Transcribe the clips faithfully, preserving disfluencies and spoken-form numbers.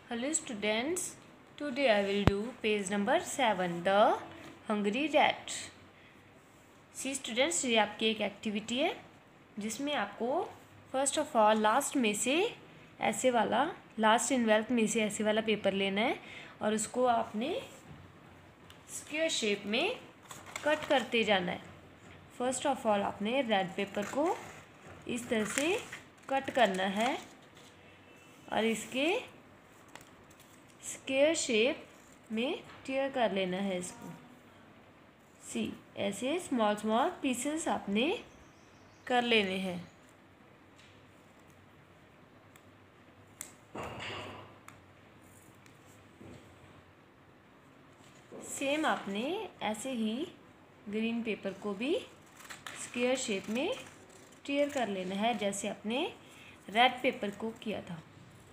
Hello students, today I will do page number seven, The Hungry Rat. See students, ये आपकी एक activity है जिसमें आपको फर्स्ट ऑफ ऑल लास्ट में से ऐसे वाला लास्ट इन वेल्थ में से ऐसे वाला पेपर लेना है और उसको आपने स्क्वायर शेप में कट करते जाना है। फर्स्ट ऑफ ऑल आपने रेड पेपर को इस तरह से कट करना है और इसके स्क्वायर शेप में टीयर कर लेना है इसको। सी ऐसे स्मॉल स्मॉल पीसेस आपने कर लेने हैं। सेम आपने ऐसे ही ग्रीन पेपर को भी स्क्वायर शेप में टीयर कर लेना है जैसे आपने रेड पेपर को किया था।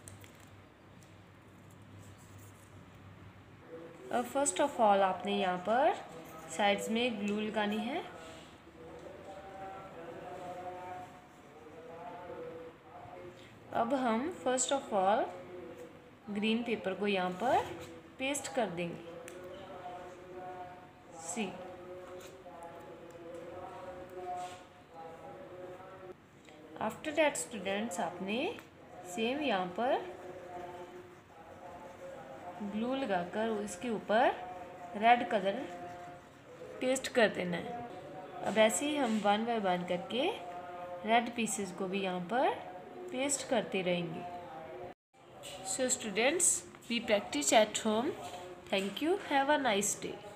अब फर्स्ट ऑफ ऑल आपने यहाँ पर साइड्स में ग्लू लगानी है। अब हम first of all green paper को यहाँ पर पेस्ट कर देंगे। सी आफ्टर दैट स्टूडेंट्स आपने सेम यहाँ पर ग्लू लगाकर इसके ऊपर रेड कलर पेस्ट कर देना है। अब ऐसे ही हम वन बाय वन करके रेड पीसेस को भी यहाँ पर पेस्ट करते रहेंगे। So students, we practice at home. Thank you, have a nice day.